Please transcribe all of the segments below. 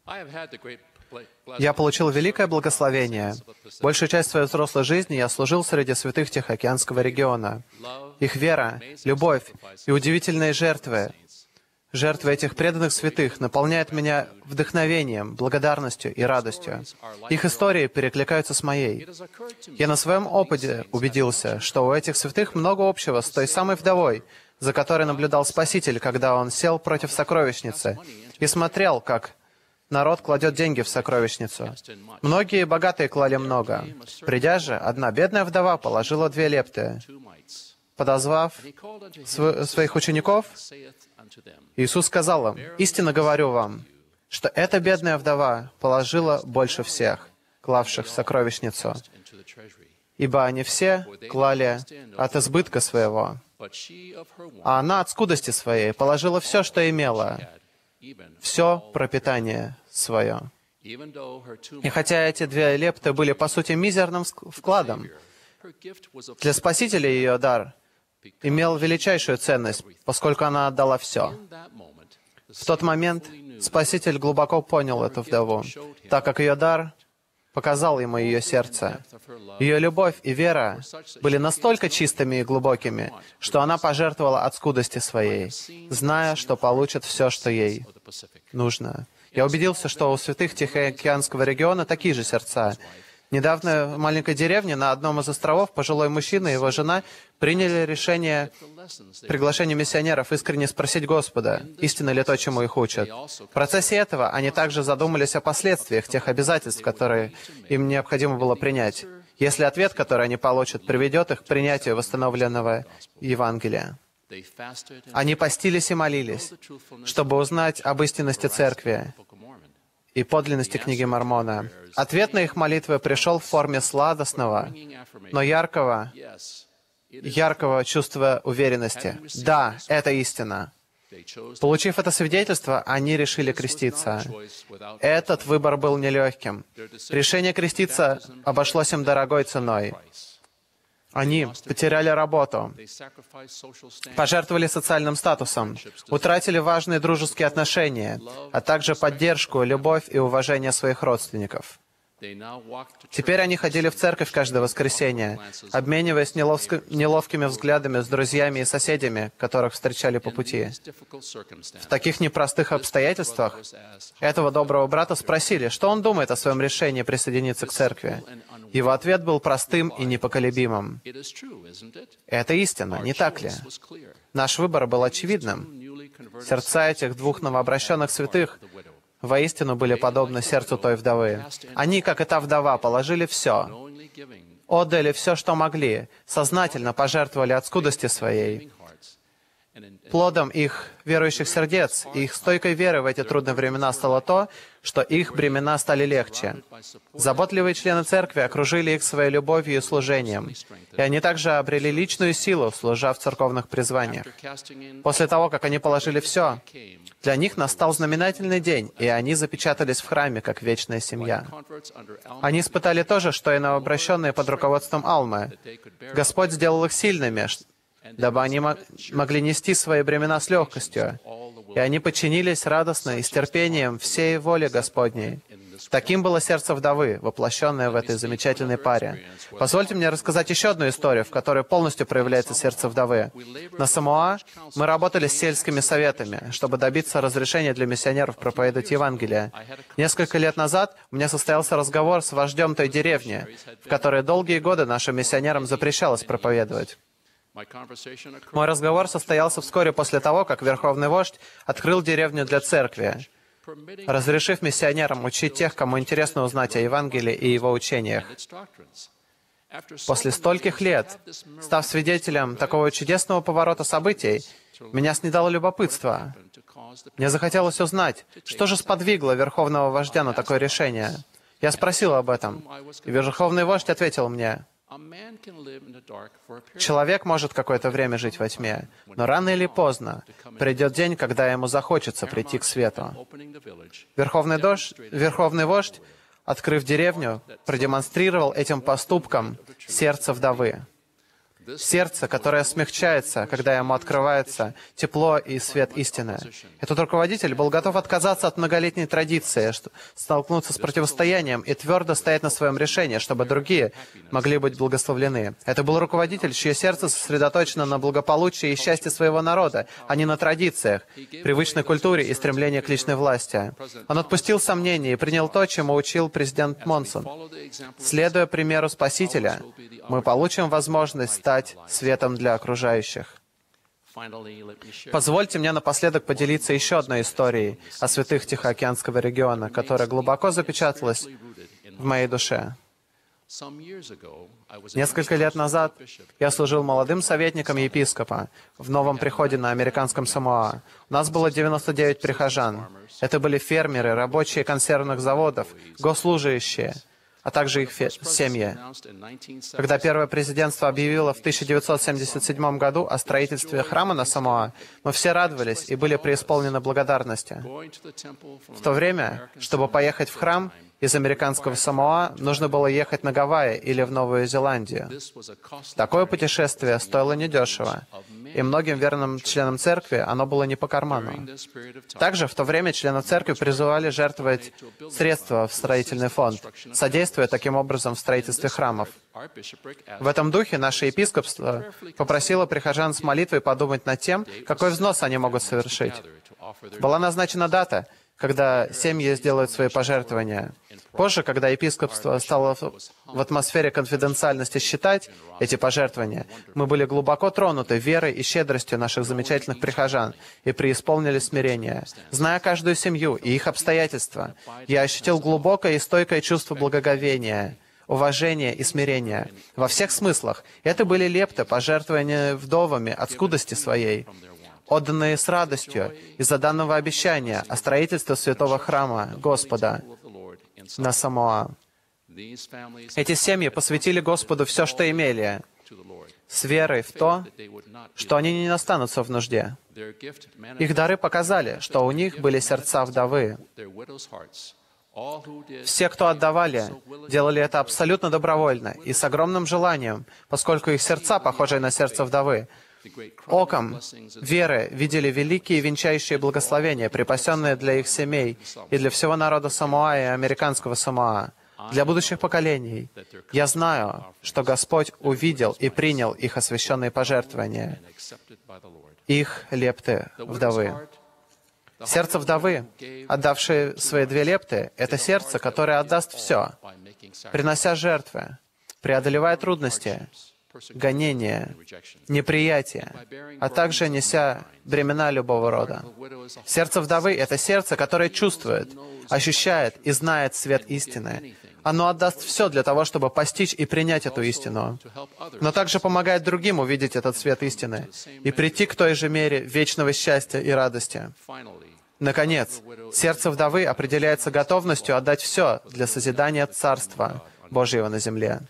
Я получил великое благословение. Большую часть своей взрослой жизни я служил среди святых Тихоокеанского региона. Их вера, любовь и удивительные жертвы этих преданных святых наполняют меня вдохновением, благодарностью и радостью. Их истории перекликаются с моей. Я на своем опыте убедился, что у этих святых много общего с той самой вдовой, за которой наблюдал Спаситель, когда Он сел против сокровищницы и смотрел, как народ кладет деньги в сокровищницу. Многие богатые клали много. Придя же, одна бедная вдова положила 2 лепты. Подозвав своих учеников, Иисус сказал им: «Истинно говорю вам, что эта бедная вдова положила больше всех, клавших в сокровищницу, ибо они все клали от избытка своего, а она от скудости своей положила все, что имела, все пропитание свое». И хотя эти 2 лепты были, по сути, мизерным вкладом, для Спасителя ее дар имел величайшую ценность, поскольку она отдала все. В тот момент Спаситель глубоко понял эту вдову, так как ее дар показал ему ее сердце. Ее любовь и вера были настолько чистыми и глубокими, что она пожертвовала от скудости своей, зная, что получит все, что ей нужно. Я убедился, что у святых Тихоокеанского региона такие же сердца. Недавно в маленькой деревне на одном из островов пожилой мужчина и его жена приняли решение приглашения миссионеров искренне спросить Господа, истинно ли то, чему их учат. В процессе этого они также задумались о последствиях тех обязательств, которые им необходимо было принять, если ответ, который они получат, приведет их к принятию восстановленного Евангелия. Они постились и молились, чтобы узнать об истинности Церкви и подлинности книги Мормона. Ответ на их молитвы пришел в форме сладостного, но яркого чувства уверенности. Да, это истина. Получив это свидетельство, они решили креститься. Этот выбор был нелегким. Решение креститься обошлось им дорогой ценой. Они потеряли работу, пожертвовали социальным статусом, утратили важные дружеские отношения, а также поддержку, любовь и уважение своих родственников. Теперь они ходили в церковь каждое воскресенье, обмениваясь неловкими взглядами с друзьями и соседями, которых встречали по пути. В таких непростых обстоятельствах этого доброго брата спросили, что он думает о своем решении присоединиться к церкви. Его ответ был простым и непоколебимым. Это истина, не так ли? Наш выбор был очевидным. Сердца этих 2 новообращенных святых воистину были подобны сердцу той вдовы. Они, как и та вдова, положили все, отдали все, что могли, сознательно пожертвовали от скудости своей. Плодом их верующих сердец и их стойкой веры в эти трудные времена стало то, что их бремена стали легче. Заботливые члены церкви окружили их своей любовью и служением, и они также обрели личную силу, служа в церковных призваниях. После того, как они положили все, для них настал знаменательный день, и они запечатались в храме, как вечная семья. Они испытали то же, что и новообращенные под руководством Алмы. Господь сделал их сильными, дабы они могли нести свои бремена с легкостью, и они подчинились радостно и с терпением всей воле Господней. Таким было сердце вдовы, воплощенное в этой замечательной паре. Позвольте мне рассказать еще одну историю, в которой полностью проявляется сердце вдовы. На Самоа мы работали с сельскими советами, чтобы добиться разрешения для миссионеров проповедовать Евангелие. Несколько лет назад у меня состоялся разговор с вождем той деревни, в которой долгие годы нашим миссионерам запрещалось проповедовать. Мой разговор состоялся вскоре после того, как Верховный Вождь открыл деревню для церкви, разрешив миссионерам учить тех, кому интересно узнать о Евангелии и его учениях. После стольких лет, став свидетелем такого чудесного поворота событий, меня снедало любопытство. Мне захотелось узнать, что же сподвигло Верховного Вождя на такое решение. Я спросил об этом, и Верховный Вождь ответил мне: «Человек может какое-то время жить во тьме, но рано или поздно придет день, когда ему захочется прийти к свету». Верховный Вождь, открыв деревню, продемонстрировал этим поступком сердце вдовы. сердце, которое смягчается, когда ему открывается тепло и свет истины. Этот руководитель был готов отказаться от многолетней традиции, столкнуться с противостоянием и твердо стоять на своем решении, чтобы другие могли быть благословлены. Это был руководитель, чье сердце сосредоточено на благополучии и счастье своего народа, а не на традициях, привычной культуре и стремлении к личной власти. Он отпустил сомнения и принял то, чему учил президент Монсон. Следуя примеру Спасителя, мы получим возможность стать светом для окружающих. Позвольте мне напоследок поделиться еще одной историей о святых Тихоокеанского региона, которая глубоко запечаталась в моей душе. Несколько лет назад я служил молодым советником епископа в новом приходе на американском Самоа. У нас было 99 прихожан. Это были фермеры, рабочие консервных заводов, госслужащие, а также их семьи. Когда первое президентство объявило в 1977 году о строительстве храма на Самоа, мы все радовались и были преисполнены благодарности. В то время, чтобы поехать в храм из американского Самоа, нужно было ехать на Гавайи или в Новую Зеландию. Такое путешествие стоило недешево, и многим верным членам церкви оно было не по карману. Также в то время члены церкви призывали жертвовать средства в строительный фонд, содействуя таким образом в строительстве храмов. В этом духе наше епископство попросило прихожан с молитвой подумать над тем, какой взнос они могут совершить. Была назначена дата, когда семьи сделают свои пожертвования. Позже, когда епископство стало в атмосфере конфиденциальности считать эти пожертвования, мы были глубоко тронуты верой и щедростью наших замечательных прихожан и преисполнили смирение. Зная каждую семью и их обстоятельства, я ощутил глубокое и стойкое чувство благоговения, уважения и смирения. Во всех смыслах это были лепты, пожертвования вдовами от скудости своей, отданные с радостью из-за данного обещания о строительстве святого храма Господа на Самоа. Эти семьи посвятили Господу все, что имели, с верой в то, что они не останутся в нужде. Их дары показали, что у них были сердца вдовы. Все, кто отдавали, делали это абсолютно добровольно и с огромным желанием, поскольку их сердца, похожие на сердце вдовы, оком веры видели великие венчающие благословения, припасенные для их семей и для всего народа Самоа и американского Самоа, для будущих поколений. Я знаю, что Господь увидел и принял их освященные пожертвования, их лепты вдовы. Сердце вдовы, отдавшее свои 2 лепты, это сердце, которое отдаст все, принося жертвы, преодолевая трудности, гонения, неприятия, а также неся бремена любого рода. Сердце вдовы — это сердце, которое чувствует, ощущает и знает свет истины. Оно отдаст все для того, чтобы постичь и принять эту истину, но также помогает другим увидеть этот свет истины и прийти к той же мере вечного счастья и радости. Наконец, сердце вдовы определяется готовностью отдать все для созидания Царства Божьего на земле.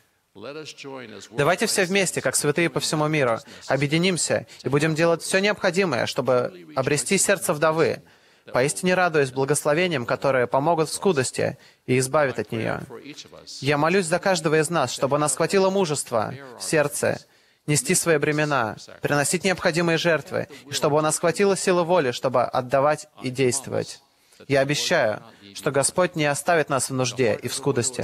Давайте все вместе, как святые по всему миру, объединимся и будем делать все необходимое, чтобы обрести сердце вдовы, поистине радуясь благословениям, которые помогут в скудости и избавят от нее. Я молюсь за каждого из нас, чтобы нас хватило мужества в сердце нести свои бремена, приносить необходимые жертвы, и чтобы у нас хватило силы воли, чтобы отдавать и действовать. Я обещаю, что Господь не оставит нас в нужде и в скудости.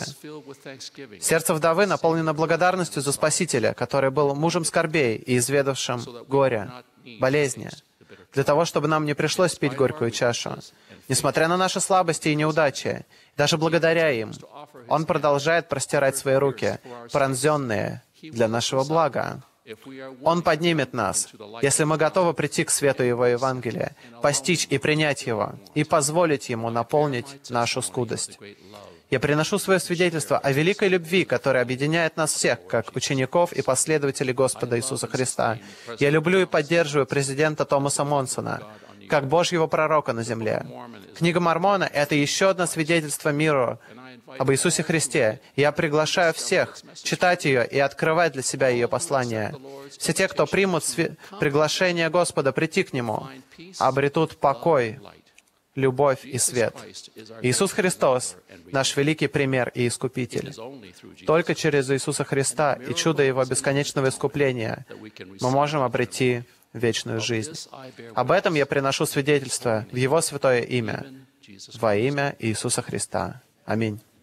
Сердце вдовы наполнено благодарностью за Спасителя, который был мужем скорбей и изведавшим горе, болезни, для того, чтобы нам не пришлось пить горькую чашу. Несмотря на наши слабости и неудачи, даже благодаря им, Он продолжает простирать свои руки, пронзенные для нашего блага. Он поднимет нас, если мы готовы прийти к свету Его Евангелия, постичь и принять Его, и позволить Ему наполнить нашу скудость. Я приношу свое свидетельство о великой любви, которая объединяет нас всех, как учеников и последователей Господа Иисуса Христа. Я люблю и поддерживаю президента Томаса Монсона, как Божьего пророка на земле. Книга Мормона — это еще одно свидетельство миру об Иисусе Христе. Я приглашаю всех читать ее и открывать для себя ее послание. Все те, кто примут приглашение Господа прийти к Нему, обретут покой любовь и свет. Иисус Христос — наш великий пример и Искупитель. Только через Иисуса Христа и чудо Его бесконечного искупления мы можем обрети вечную жизнь. Об этом я приношу свидетельство в Его святое имя, во имя Иисуса Христа. Аминь.